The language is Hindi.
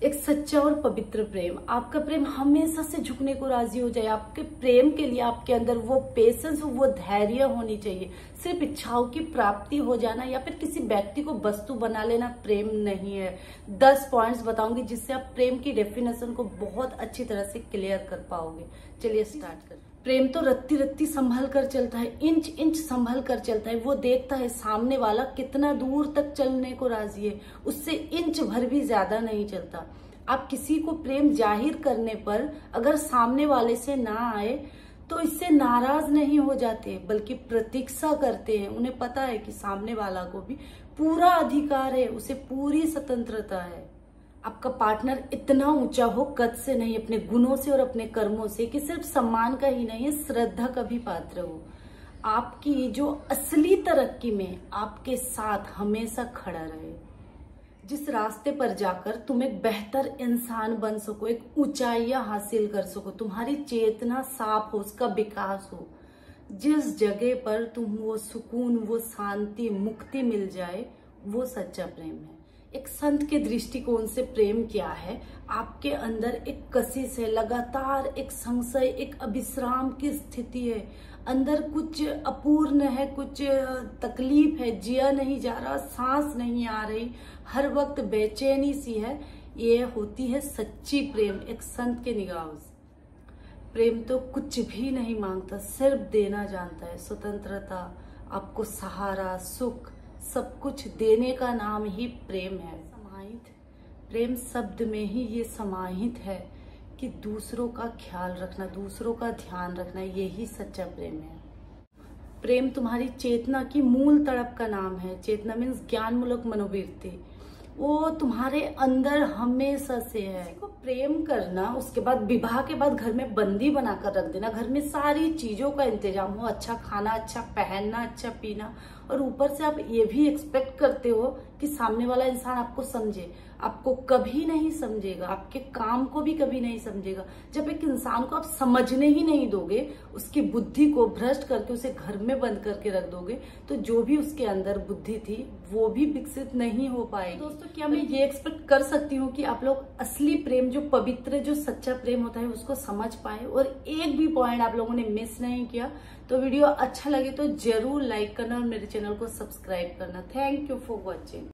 एक सच्चा और पवित्र प्रेम, आपका प्रेम हमेशा से झुकने को राजी हो जाए। आपके प्रेम के लिए आपके अंदर वो पेशेंस, वो धैर्य होनी चाहिए। सिर्फ इच्छाओं की प्राप्ति हो जाना या फिर किसी व्यक्ति को वस्तु बना लेना प्रेम नहीं है। 10 पॉइंट्स बताऊंगी जिससे आप प्रेम की डेफिनेशन को बहुत अच्छी तरह से क्लियर कर पाओगे। चलिए स्टार्ट करें। प्रेम तो रत्ती रत्ती संभल कर चलता है, इंच इंच संभल कर चलता है। वो देखता है सामने वाला कितना दूर तक चलने को राजी है, उससे इंच भर भी ज्यादा नहीं चलता। आप किसी को प्रेम जाहिर करने पर अगर सामने वाले से ना आए तो इससे नाराज नहीं हो जाते, बल्कि प्रतीक्षा करते हैं। उन्हें पता है कि सामने वाला को भी पूरा अधिकार है, उसे पूरी स्वतंत्रता है। आपका पार्टनर इतना ऊंचा हो कद से नहीं, अपने गुणों से और अपने कर्मों से, कि सिर्फ सम्मान का ही नहीं, श्रद्धा का भी पात्र हो। आपकी जो असली तरक्की में आपके साथ हमेशा खड़ा रहे। जिस रास्ते पर जाकर तुम एक बेहतर इंसान बन सको, एक ऊंचाइयां हासिल कर सको, तुम्हारी चेतना साफ हो, उसका विकास हो। जिस जगह पर तुम वो सुकून, वो शांति, मुक्ति मिल जाए, वो सच्चा प्रेम है। एक संत के दृष्टिकोण से प्रेम क्या है? आपके अंदर एक कशिश है, लगातार एक संशय, एक अविश्राम की स्थिति है, अंदर कुछ अपूर्ण है, कुछ तकलीफ है, जिया नहीं जा रहा, सांस नहीं आ रही, हर वक्त बेचैनी सी है। ये होती है सच्ची प्रेम एक संत के निगाहों से। प्रेम तो कुछ भी नहीं मांगता, सिर्फ देना जानता है। स्वतंत्रता, आपको सहारा, सुख, सब कुछ देने का नाम ही प्रेम है। समाहित प्रेम शब्द में ही ये समाहित है कि दूसरों का ख्याल रखना, दूसरों का ध्यान रखना, यही सच्चा प्रेम है। प्रेम तुम्हारी चेतना की मूल तड़प का नाम है। चेतना मीन्स ज्ञान मूलक मनोवृत्ति, वो तुम्हारे अंदर हमेशा से है। को प्रेम करना, उसके बाद विवाह के बाद घर में बंदी बनाकर रख देना, घर में सारी चीजों का इंतजाम हो, अच्छा खाना, अच्छा पहनना, अच्छा पीना, और ऊपर से आप ये भी एक्सपेक्ट करते हो कि सामने वाला इंसान आपको समझे। आपको कभी नहीं समझेगा, आपके काम को भी कभी नहीं समझेगा। जब एक इंसान को आप समझने ही नहीं दोगे, उसकी बुद्धि को भ्रष्ट करके उसे घर में बंद करके रख दोगे, तो जो भी उसके अंदर बुद्धि थी वो भी विकसित नहीं हो पाएगी। दोस्तों, क्या मैं ये एक्सपेक्ट कर सकती हूँ कि आप लोग असली प्रेम, जो पवित्र, जो सच्चा प्रेम होता है, उसको समझ पाए और एक भी पॉइंट आप लोगों ने मिस नहीं किया? तो वीडियो अच्छा लगे तो जरूर लाइक करना और मेरे चैनल को सब्सक्राइब करना। Thank you for watching.